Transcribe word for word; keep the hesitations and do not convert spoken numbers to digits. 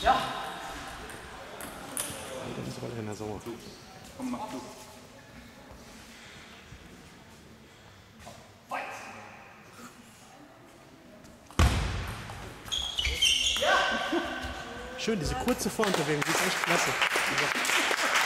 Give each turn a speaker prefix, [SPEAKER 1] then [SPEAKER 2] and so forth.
[SPEAKER 1] Ja.
[SPEAKER 2] Das ist weiterhin Herr Sommer.
[SPEAKER 1] Komm, mach du.
[SPEAKER 2] Schön, diese kurze Vorhandbewegung, die ist echt klasse.